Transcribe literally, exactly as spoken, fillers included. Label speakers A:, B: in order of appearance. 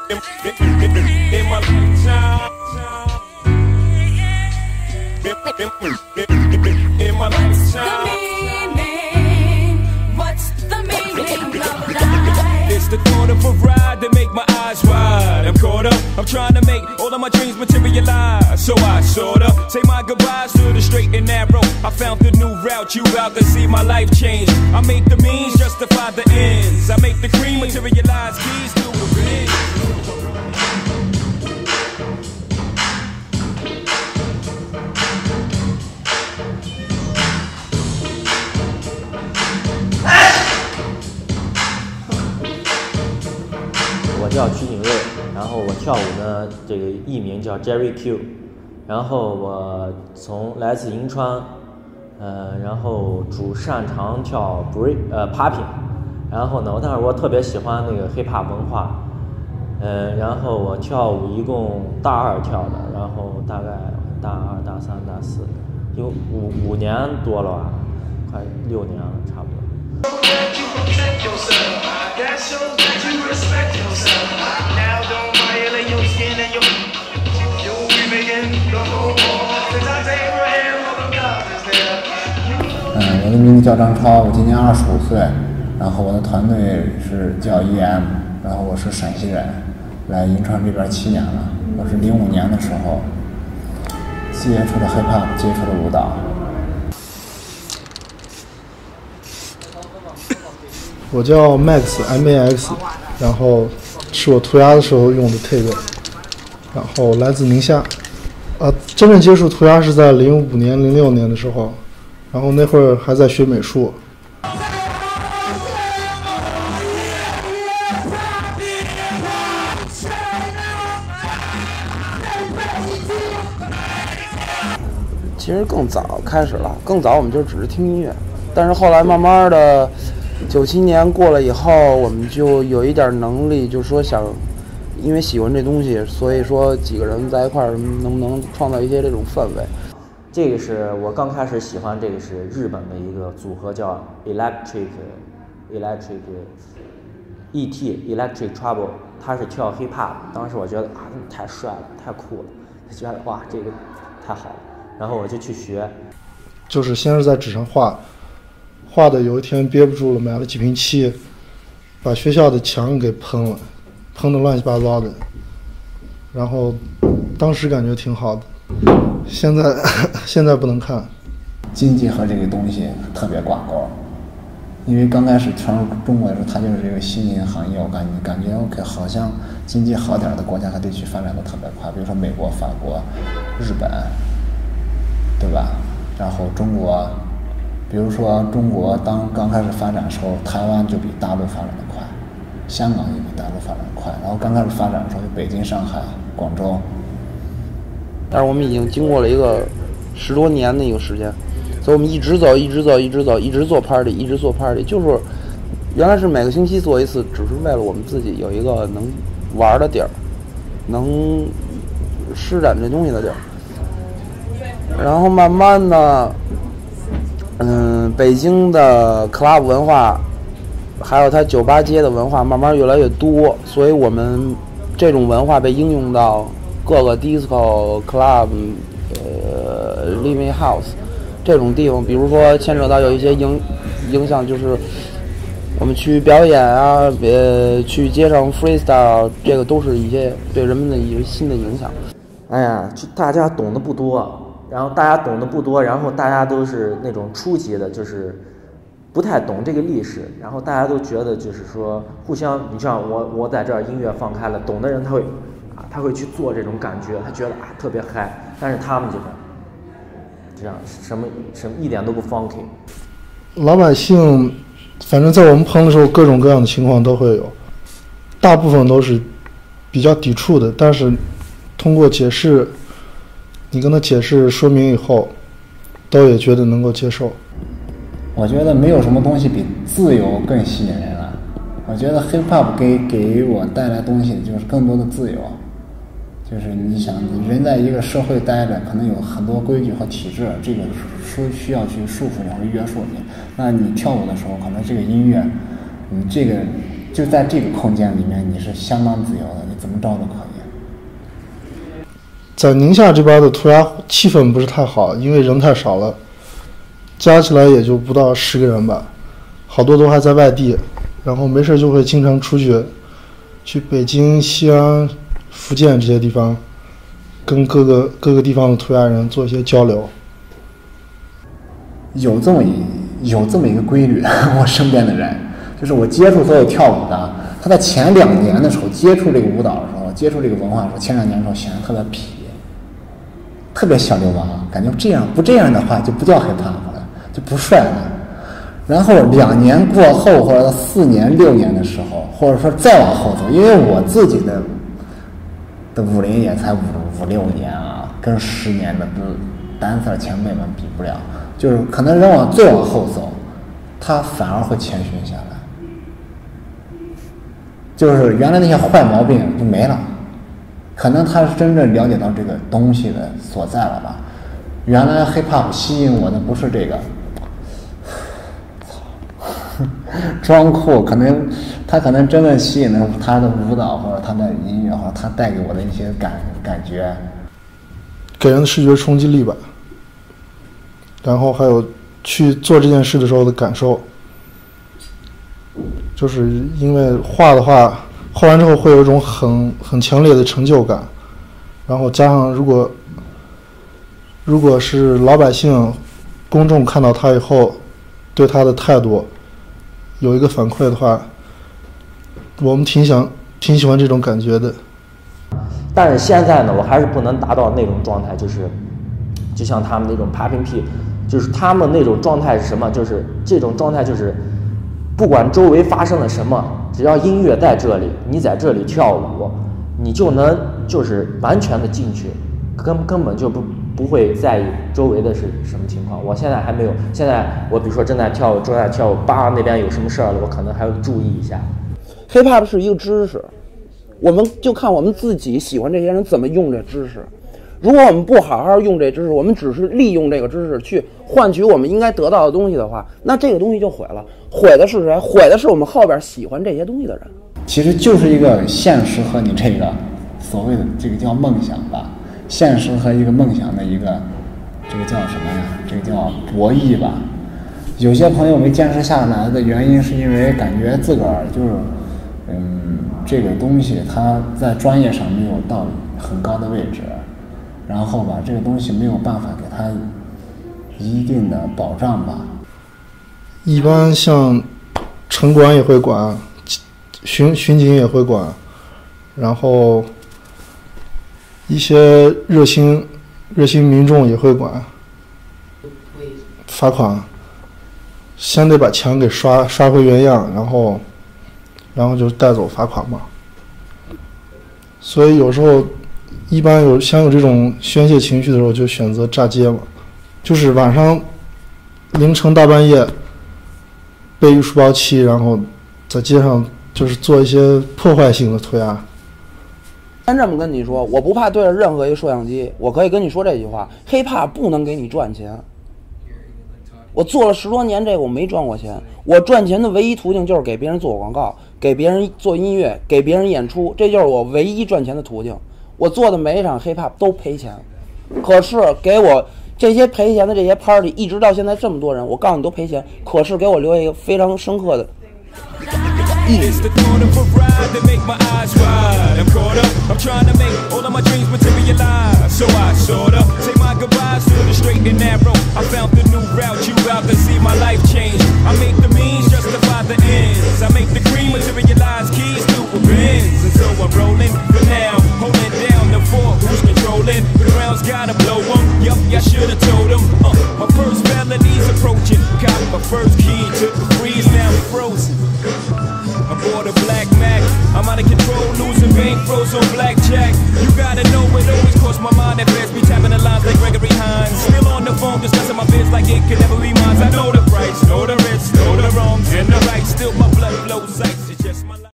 A: It's the thought of a ride that make my eyes wide. I'm caught up, I'm trying to make all of my dreams materialize. So I sorta say my goodbyes to the straight and narrow. I found the new route, you about to see my life change. I make the means justify the ends. I make the cream materialize, keys to the ring.
B: 我叫曲景睿，然后我跳舞呢，这个艺名叫 Jerry Q， 然后我从来自银川，呃，然后主擅长跳 break 呃 popping， 然后呢，但是我特别喜欢那个 hip hop 文化，呃，然后我跳舞一共大二跳的，然后大概大二、大三、大四，有五五年多了吧，快六年了，差不多。
C: 嗯，我的名字叫张超，我今年二十五岁，然后我的团队是叫 E M， 然后我是陕西人，来银川这边七年了。我是零五年的时候接触的 hip hop， 接触的舞蹈。
D: 我叫 Max M A X， 然后是我涂鸦的时候用的 tag， 然后来自宁夏，啊，真正接触涂鸦是在零五年、零六年的时候，然后那会儿还在学美术。
E: 其实更早开始了，更早我们就只是听音乐，但是后来慢慢的。 九七年过了以后，我们就有一点能力，就是说想，因为喜欢这东西，所以说几个人在一块儿能不能创造一些这种氛围。
B: 这个是我刚开始喜欢，这个是日本的一个组合叫 Electric Electric E T Electric Trouble， 他是跳 hip hop， 当时我觉得啊太帅了，太酷了，就觉得哇这个太好了，然后我就去学，
D: 就是先是在纸上画。 画的有一天憋不住了，买了几瓶漆，把学校的墙给喷了，喷得乱七八糟的。然后当时感觉挺好的，现在现在不能看。
C: 经济和这个东西特别挂钩，因为刚开始传入中国的时候，它就是这个新兴行业，我感觉感觉 OK， 好像经济好点的国家和地区发展的特别快，比如说美国、法国、日本，对吧？然后中国。 比如说，中国当刚开始发展的时候，台湾就比大陆发展的快，香港也比大陆发展的快。然后刚开始发展的时候，就北京、上海、广州。
E: 但是我们已经经过了一个十多年的一个时间，所以我们一直走，一直走，一直走，一直做 party， 一直做 party。就是原来是每个星期做一次，只是为了我们自己有一个能玩的地儿，能施展这东西的地儿。然后慢慢的。 嗯，北京的 club 文化，还有它酒吧街的文化，慢慢越来越多，所以我们这种文化被应用到各个 disco club， 呃 living house 这种地方，比如说牵扯到有一些影影响，就是我们去表演啊，呃，去街上 freestyle， 这个都是一些对人们的一些新的影响。
B: 哎呀，就大家懂得不多。 然后大家懂得不多，然后大家都是那种初级的，就是不太懂这个历史，然后大家都觉得就是说互相，你像我我在这儿音乐放开了，懂的人他会啊他会去做这种感觉，他觉得啊特别嗨，但是他们就是这样什么什么一点都不 funky。
D: 老百姓反正在我们棚的时候，各种各样的情况都会有，大部分都是比较抵触的，但是通过解释。 你跟他解释说明以后，都也觉得能够接受。
C: 我觉得没有什么东西比自由更吸引人了。我觉得 hip hop 给给我带来东西就是更多的自由，就是你想，人在一个社会待着，可能有很多规矩和体制，这个说需要去束缚你或者约束你。那你跳舞的时候，可能这个音乐，你这个就在这个空间里面，你是相当自由的，你怎么着都可以。
D: 在宁夏这边的涂鸦气氛不是太好，因为人太少了，加起来也就不到十个人吧，好多都还在外地，然后没事就会经常出去，去北京、西安、福建这些地方，跟各个各个地方的涂鸦人做一些交流。
C: 有这么一有这么一个规律，我身边的人，就是我接触所有跳舞的，他在前两年的时候接触这个舞蹈的时候，接触这个文化的时候，前两年的时候显得特别痞，特别小流氓，感觉这样不这样的话就不叫 hiphop 了，就不帅了。然后两年过后，或者四年、六年的时候，或者说再往后走，因为我自己的的舞龄也才五五六年啊，跟十年的单色前辈们比不了。就是可能人往最往后走，他反而会谦逊下来，就是原来那些坏毛病就没了，可能他是真正了解到这个东西的所在了吧。原来 hiphop 吸引我的不是这个装酷，可能他可能真正吸引的是他的舞蹈或者他的音乐或者他带给我的一些感感觉，
D: 给人的视觉冲击力吧。然后还有去做这件事的时候的感受，就是因为画的话，画完之后会有一种很很强烈的成就感，然后加上如果如果是老百姓、公众看到他以后，对他的态度有一个反馈的话，我们挺想挺喜欢这种感觉的。
B: 但是现在呢，我还是不能达到那种状态，就是就像他们那种 popping P， 就是他们那种状态是什么？就是这种状态就是不管周围发生了什么，只要音乐在这里，你在这里跳舞，你就能就是完全的进去，根根本就不不会在意周围的是什么情况。我现在还没有，现在我比如说正在跳舞，正在跳舞，吧那边有什么事儿了，我可能还要注意一下。
E: hiphop 是一个知识，我们就看我们自己喜欢这些人怎么用这知识。如果我们不好好用这知识，我们只是利用这个知识去换取我们应该得到的东西的话，那这个东西就毁了。毁的是谁？毁的是我们后边喜欢这些东西的人。
C: 其实就是一个现实和你这个所谓的这个叫梦想吧，现实和一个梦想的一个这个叫什么呀？这个叫博弈吧。有些朋友没坚持下来的原因，是因为感觉自个儿就是嗯这个东西它在专业上没有到很高的位置。然后吧，这个东西没有办法给他一定的保障吧。
D: 一般像城管也会管，巡巡警也会管，然后一些热心热心民众也会管，罚款，先得把墙给刷刷回原样，然后然后就带走罚款嘛。所以有时候。一般有想有这种宣泄情绪的时候，就选择炸街嘛，就是晚上凌晨大半夜背一书包气，然后在街上就是做一些破坏性的涂鸦。
E: 先这么跟你说，我不怕对着任何一个摄像机，我可以跟你说这句话：hiphop不能给你赚钱。我做了十多年这个，我没赚过钱。我赚钱的唯一途径就是给别人做广告，给别人做音乐，给别人演出，这就是我唯一赚钱的途径。我做的每一场 hiphop 都赔钱，可是给我这些赔钱的这些 party 一直到现在这么多人，我告诉你都赔钱，可是给我留下一个非常深刻的意义。
A: Who's controlling? The ground's gotta blow them. Yup, I should've told them. Uh, my first felony's approaching. Got my first key, took the freeze, now I'm frozen. I bought a black Mac. I'm out of control, losing bank, froze on blackjack. You gotta know it always crossed my mind at best. Be tapping the lines like Gregory Hines. Still on the phone discussing my biz like it could never be mine. I know the rights, know the risks, know the wrongs, and the right. Still my blood flows ice. It's just my life.